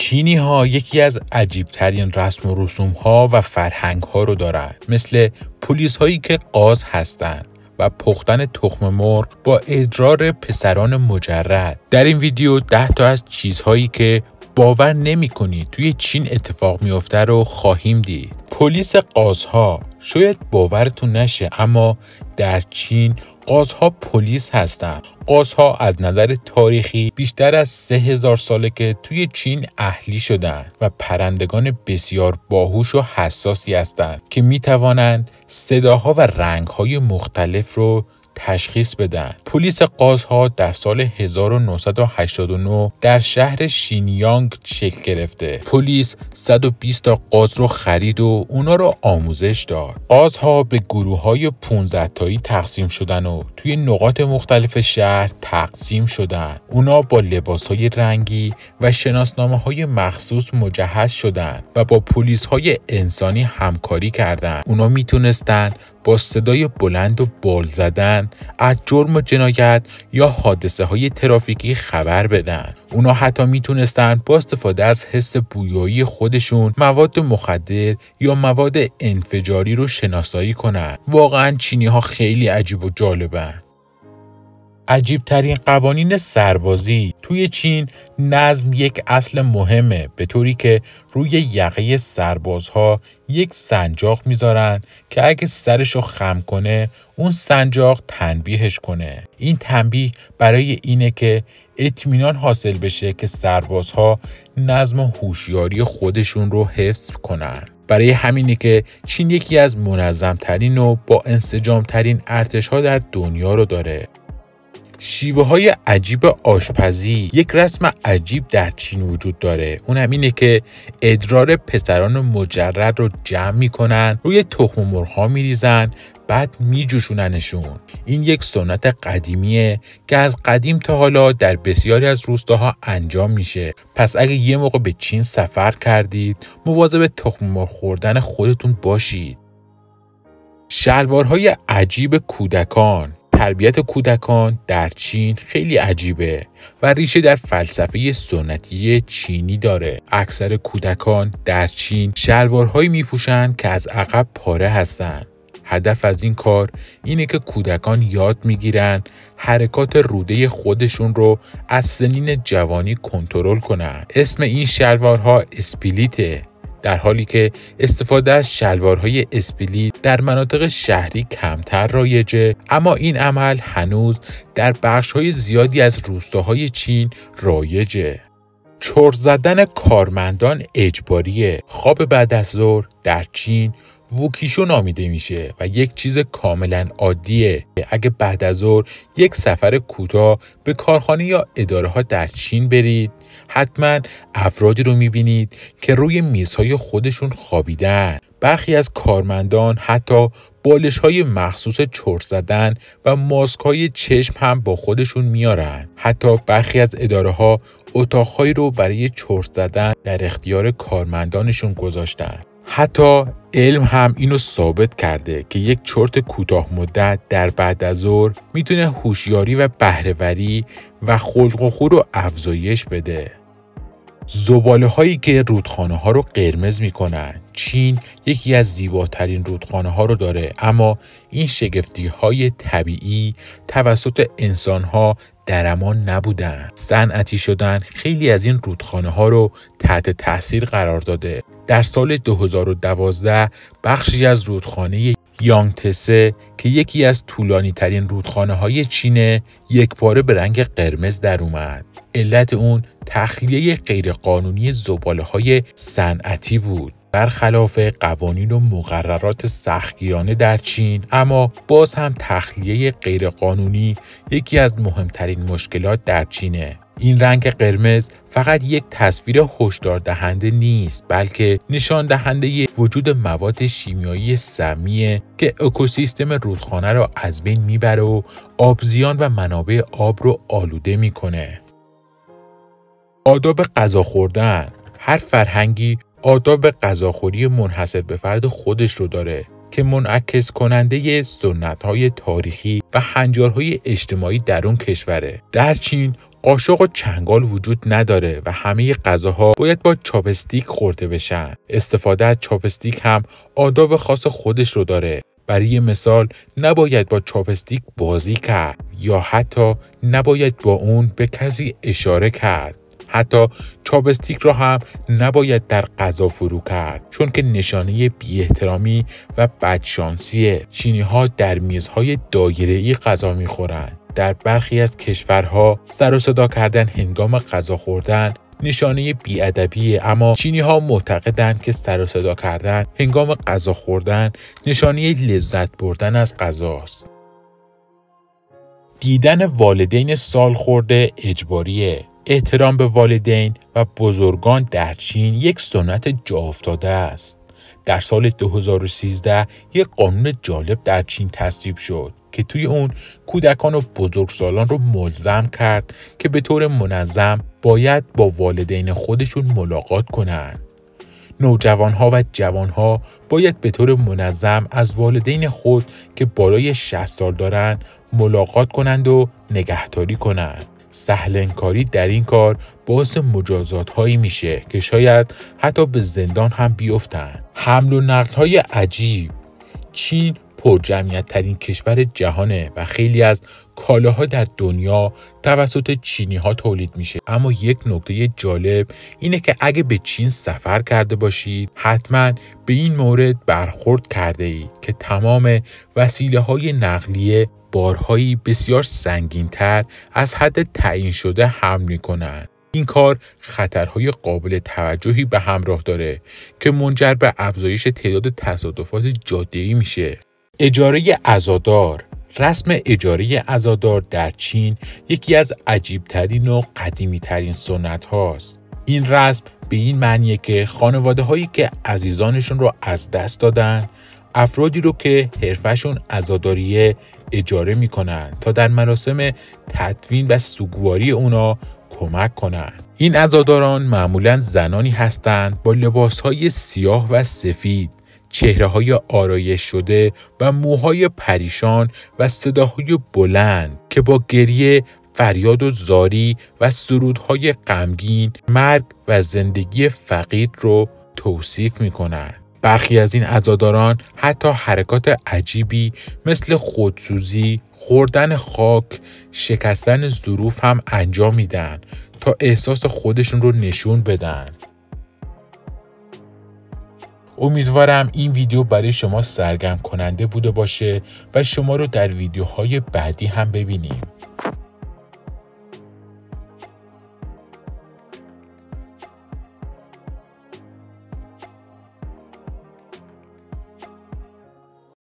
چینی ها یکی از عجیب ترین رسم و رسوم ها و فرهنگ ها رو دارن، مثل پلیس هایی که قاز هستن و پختن تخم مرغ با ادرار پسران مجرد. در این ویدیو 10 تا از چیزهایی که باور نمی کنی توی چین اتفاق میفته رو خواهیم دید. پلیس قازها، شاید باورتون نشه اما در چین قازها پلیس هستند. قازها از نظر تاریخی بیشتر از 3000 ساله که توی چین اهلی شدن و پرندگان بسیار باهوش و حساسی هستند که می توانند صداها و رنگهای مختلف رو تشخیص بدن. پلیس قازها در سال 1989 در شهر شینیانگ شکل گرفته. پلیس 120 تا قاز رو خرید و اونا رو آموزش داد. قازها به گروه‌های 15 تایی تقسیم شدن و توی نقاط مختلف شهر تقسیم شدن. اونا با لباس‌های رنگی و شناسنامه‌های مخصوص مجهز شدن و با پلیس‌های انسانی همکاری کردند. اونا میتونستن با صدای بلند و بال زدن از جرم و جنایت یا حادثه های ترافیکی خبر بدن. اونا حتی میتونستن با استفاده از حس بویایی خودشون مواد مخدر یا مواد انفجاری رو شناسایی کنن. واقعا چینی ها خیلی عجیب و جالبن. عجیب ترین قوانین سربازی توی چین، نظم یک اصل مهمه، به طوری که روی یقه سربازها یک سنجاق میذارن که اگه سرشو خم کنه اون سنجاق تنبیهش کنه. این تنبیه برای اینه که اطمینان حاصل بشه که سربازها نظم و هوشیاری خودشون رو حفظ کنن. برای همینه که چین یکی از منظمترین و با انسجام ترین ارتش‌ها در دنیا رو داره. شیوه های عجیب آشپزی، یک رسم عجیب در چین وجود داره. اون هم اینه که ادرار پسران مجرد رو جمع میکنن، روی تخم مرغ ها میریزن، بعد میجوشوننشون. این یک سنت قدیمیه که از قدیم تا حالا در بسیاری از روستاها انجام میشه. پس اگه یه موقع به چین سفر کردید، مواظب تخم مرغ خوردن خودتون باشید. شلوارهای عجیب کودکان. تربیت کودکان در چین خیلی عجیبه و ریشه در فلسفه سنتی چینی داره. اکثر کودکان در چین شلوارهایی میپوشن که از عقب پاره هستن. هدف از این کار اینه که کودکان یاد میگیرن حرکات روده خودشون رو از سنین جوانی کنترل کنن. اسم این شلوارها اسپلیته، در حالی که استفاده از شلوارهای اسپلیت در مناطق شهری کمتر رایجه، اما این عمل هنوز در بخش‌های زیادی از روستاهای چین رایجه. چرت زدن کارمندان اجباریه. خواب بعد از ظهر در چین ووکیشو نامیده میشه و یک چیز کاملا عادیه. اگه بعد از ظهر یک سفر کوتاه به کارخانه یا اداره ها در چین برید، حتما افرادی رو میبینید که روی میزهای خودشون خوابیدن. برخی از کارمندان حتی بالش های مخصوص چرت زدن و ماسک های چشم هم با خودشون میارن. حتی برخی از اداره ها اتاقهایی رو برای چرت زدن در اختیار کارمندانشون گذاشتن. حتی علم هم اینو ثابت کرده که یک چرت کوتاه مدت در بعد از ظهر میتونه هوشیاری و بهره‌وری و خلق و خو رو افزایش بده. زباله هایی که رودخانه ها رو قرمز میکنن. چین یکی از زیباترین رودخانه ها رو داره، اما این شگفتی های طبیعی توسط انسان ها در امان نبودن. صنعتی شدن خیلی از این رودخانه ها رو تحت تاثیر قرار داده. در سال 2012 بخشی از رودخانه یانگتسه که یکی از طولانی ترین رودخانه های چینه، یکباره به رنگ قرمز در اومد. علت اون تخلیه غیرقانونی زباله های صنعتی بود. برخلاف قوانین و مقررات سختگیرانه در چین، اما باز هم تخلیه غیرقانونی یکی از مهمترین مشکلات در چینه. این رنگ قرمز فقط یک تصویر هشدار دهنده نیست، بلکه نشان دهنده وجود مواد شیمیایی سمیه که اکوسیستم رودخانه رو از بین میبره و آبزیان و منابع آب رو آلوده میکنه. آداب غذا خوردن. هر فرهنگی آداب غذاخوری منحصر به فرد خودش رو داره که منعکس کننده سنت‌های تاریخی و هنجارهای اجتماعی در اون کشوره. در چین قاشق و چنگال وجود نداره و همه غذاها باید با چاپستیک خورده بشن. استفاده از چاپستیک هم آداب خاص خودش رو داره. برای مثال نباید با چاپستیک بازی کرد یا حتی نباید با اون به کسی اشاره کرد. حتی چاپستیک را هم نباید در غذا فرو کرد چون که نشانه بی‌احترامی و بدشانسیه. چینی‌ها در میزهای دایره‌ای غذا می‌خورند. در برخی از کشورها سر و صدا کردن هنگام غذا خوردن نشانه بی‌ادبیه، اما چینی‌ها معتقدند که سر و صدا کردن هنگام غذا خوردن نشانه لذت بردن از غذاست. دیدن والدین سالخورده اجباریه. احترام به والدین و بزرگان در چین یک سنت جا افتاده است. در سال 2013 یک قانون جالب در چین تصویب شد که توی اون کودکان و بزرگسالان رو ملزم کرد که به طور منظم باید با والدین خودشون ملاقات کنند. نوجوانها و جوانها باید به طور منظم از والدین خود که بالای 60 سال دارن ملاقات کنند و نگهداری کنند. سهل‌انکاری در این کار باعث مجازات هایی میشه که شاید حتی به زندان هم بیفتن. حمل و نقل های عجیب. چین پرجمعیت ترین کشور جهانه و خیلی از کالاها در دنیا توسط چینی ها تولید میشه. اما یک نکته جالب اینه که اگه به چین سفر کرده باشید حتما به این مورد برخورد کرده اید که تمام وسیله های نقلیه بارهایی بسیار سنگین‌تر از حد تعیین شده حمل می‌کنند. این کار خطرهای قابل توجهی به همراه داره که منجر به افزایش تعداد تصادفات جاده‌ای میشه. اجاره عزادار. رسم اجاره عزادار در چین یکی از عجیب‌ترین و قدیمی‌ترین سنت هاست. این رسم به این معنیه که خانواده هایی که عزیزانشون رو از دست دادن افرادی رو که حرفشون عزاداریه اجاره میکنن تا در مراسم تدفین و سوگواری اونا کمک کنن. این عزاداران معمولاً زنانی هستند با لباسهای سیاه و سفید، چهره‌های آرایش شده و موهای پریشان و صداهای بلند که با گریه، فریاد و زاری و سرودهای غمگین مرگ و زندگی فقیر رو توصیف میکنن. برخی از این عزاداران حتی حرکات عجیبی مثل خودسوزی، خوردن خاک، شکستن ظروف هم انجام میدن تا احساس خودشون رو نشون بدن. امیدوارم این ویدیو برای شما سرگرم کننده بوده باشه و شما رو در ویدیوهای بعدی هم ببینیم.